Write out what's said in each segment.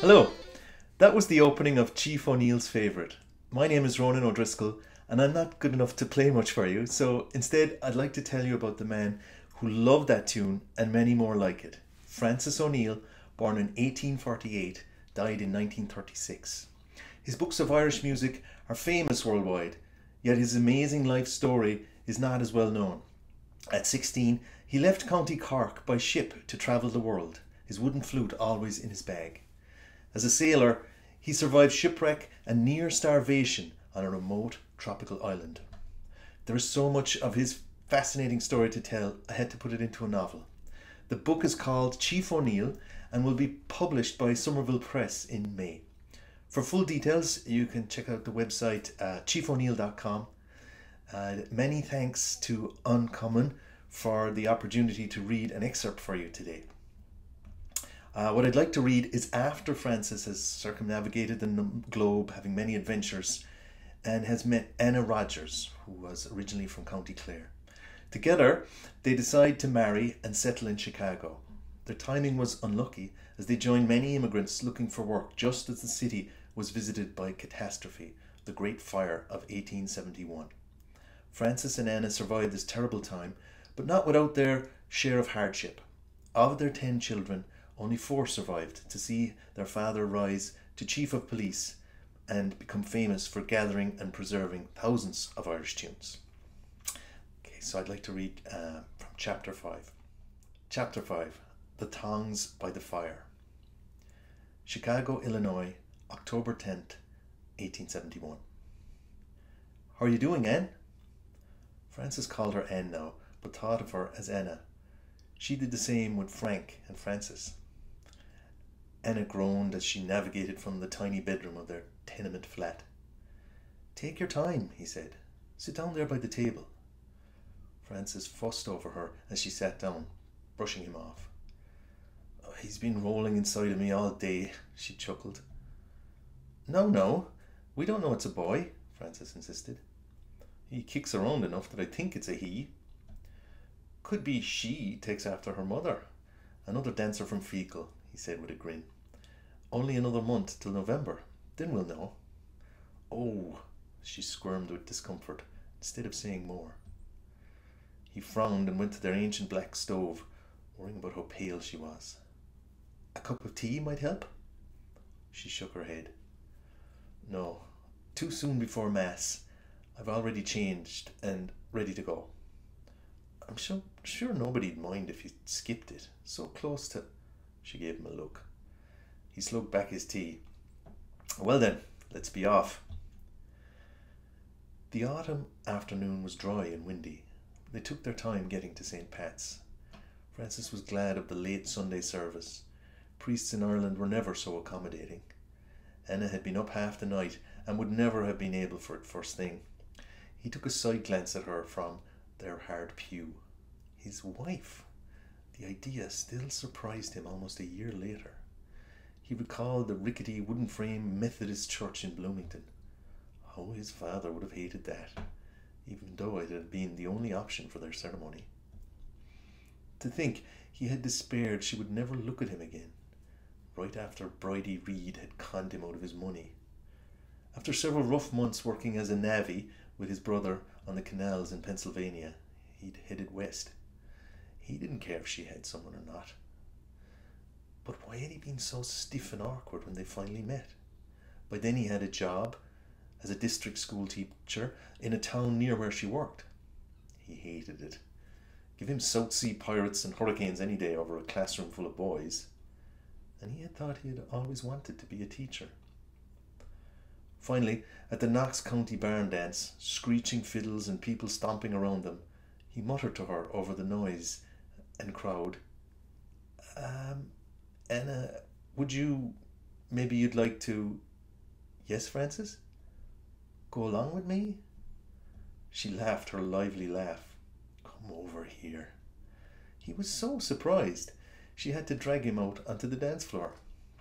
Hello, that was the opening of Chief O'Neill's favourite. My name is Ronan O'Driscoll, and I'm not good enough to play much for you, so instead I'd like to tell you about the man who loved that tune and many more like it. Francis O'Neill, born in 1848, died in 1936. His books of Irish music are famous worldwide, yet his amazing life story is not as well known. At 16, he left County Cork by ship to travel the world, his wooden flute always in his bag. As a sailor, he survived shipwreck and near starvation on a remote tropical island. There is so much of his fascinating story to tell, I had to put it into a novel. The book is called Chief O'Neill and will be published by Somerville Press in May. For full details, you can check out the website chiefo'neill.com. Many thanks to Cumann for the opportunity to read an excerpt for you today. What I'd like to read is after Francis has circumnavigated the globe, having many adventures, and has met Anna Rogers, who was originally from County Clare. Together, they decide to marry and settle in Chicago. Their timing was unlucky, as they joined many immigrants looking for work just as the city was visited by catastrophe, the Great Fire of 1871. Francis and Anna survived this terrible time, but not without their share of hardship. Of their 10 children, only 4 survived to see their father rise to Chief of Police and become famous for gathering and preserving thousands of Irish tunes. Okay, so I'd like to read from Chapter 5. Chapter 5, The Tongs by the Fire. Chicago, Illinois, October 10th, 1871. How are you doing, Anne? Francis called her Anne now, but thought of her as Anna. She did the same with Frank and Francis. Anna groaned as she navigated from the tiny bedroom of their tenement flat. Take your time, he said. Sit down there by the table. Francis fussed over her as she sat down, brushing him off. Oh, he's been rolling inside of me all day, she chuckled. No, we don't know it's a boy, Francis insisted. He kicks around enough that I think it's a he. Could be she takes after her mother. Another dancer from Fecal, he said with a grin. Only another month till November. Then we'll know. Oh, she squirmed with discomfort instead of saying more. He frowned and went to their ancient black stove, worrying about how pale she was. A cup of tea might help? She shook her head. No, too soon before Mass. I've already changed and ready to go. I'm sure nobody'd mind if you skipped it. So close to... She gave him a look. He slugged back his tea. Well then, let's be off. The autumn afternoon was dry and windy. They took their time getting to St. Pat's. Francis was glad of the late Sunday service. Priests in Ireland were never so accommodating. Anna had been up half the night and would never have been able for it first thing. He took a side glance at her from their hard pew. His wife. The idea still surprised him almost a year later. He recalled the rickety wooden frame Methodist church in Bloomington. How his father would have hated that, even though it had been the only option for their ceremony. To think he had despaired she would never look at him again, right after Bridie Reed had conned him out of his money. After several rough months working as a navvy with his brother on the canals in Pennsylvania, he'd headed west. He didn't care if she had someone or not. But why had he been so stiff and awkward when they finally met? By then he had a job as a district school teacher in a town near where she worked. He hated it. Give him South Sea pirates and hurricanes any day over a classroom full of boys. And he had thought he had always wanted to be a teacher. Finally, at the Knox County barn dance, screeching fiddles and people stomping around them, he muttered to her over the noise and crowd, Anna, maybe you'd like to... Yes, Francis? Go along with me? She laughed her lively laugh. Come over here. He was so surprised, she had to drag him out onto the dance floor.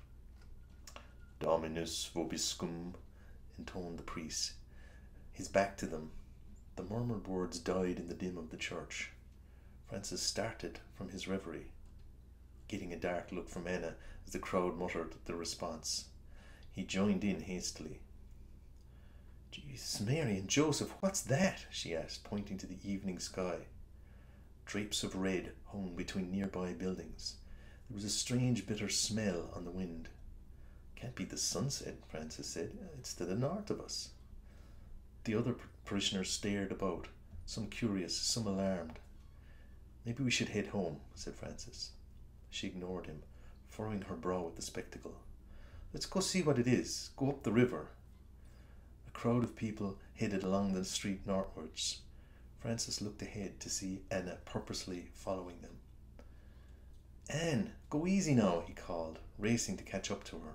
Dominus vobiscum, intoned the priest, his back to them. The murmured words died in the dim of the church. Francis started from his reverie. getting a dark look from Anna as the crowd muttered the response. He joined in hastily. Jesus, Mary and Joseph, what's that? She asked, pointing to the evening sky. Drapes of red hung between nearby buildings. There was a strange bitter smell on the wind. Can't be the sunset, Francis said. It's to the north of us. The other parishioners stared about, some curious, some alarmed. Maybe we should head home, said Francis. She ignored him, furrowing her brow at the spectacle. Let's go see what it is. Go up the river. A crowd of people headed along the street northwards. Francis looked ahead to see Anna purposely following them. Anne, go easy now, he called, racing to catch up to her.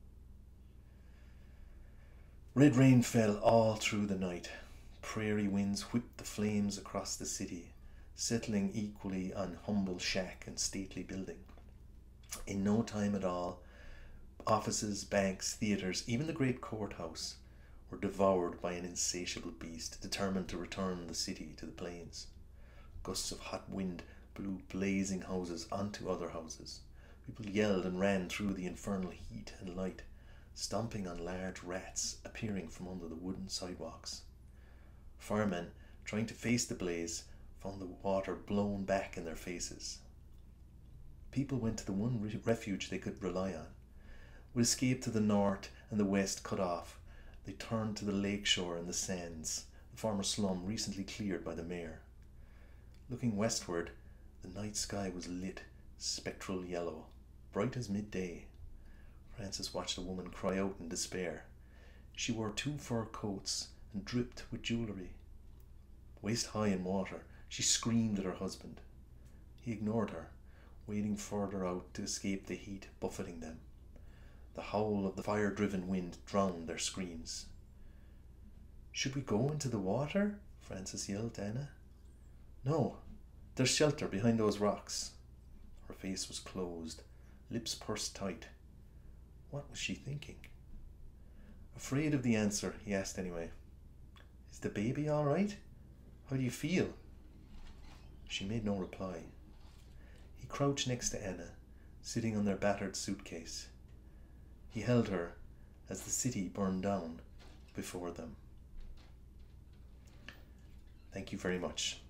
Red rain fell all through the night. Prairie winds whipped the flames across the city, settling equally on humble shack and stately building. In no time at all, offices, banks, theatres, even the great courthouse, were devoured by an insatiable beast, determined to return the city to the plains. Gusts of hot wind blew blazing houses onto other houses. People yelled and ran through the infernal heat and light, stomping on large rats appearing from under the wooden sidewalks. Firemen, trying to face the blaze, found the water blown back in their faces. People went to the one refuge they could rely on. With escape to the north and the west cut off, they turned to the lake shore and the sands, the former slum recently cleared by the mayor. Looking westward, the night sky was lit, spectral yellow, bright as midday. Francis watched a woman cry out in despair. She wore 2 fur coats and dripped with jewellery. Waist high in water, she screamed at her husband. He ignored her, wading further out to escape the heat buffeting them. The howl of the fire-driven wind drowned their screams. Should we go into the water? Francis yelled to Anna. No, there's shelter behind those rocks. Her face was closed, lips pursed tight. What was she thinking? Afraid of the answer, he asked anyway. Is the baby all right? How do you feel? She made no reply. He crouched next to Anna, sitting on their battered suitcase. He held her as the city burned down before them. Thank you very much.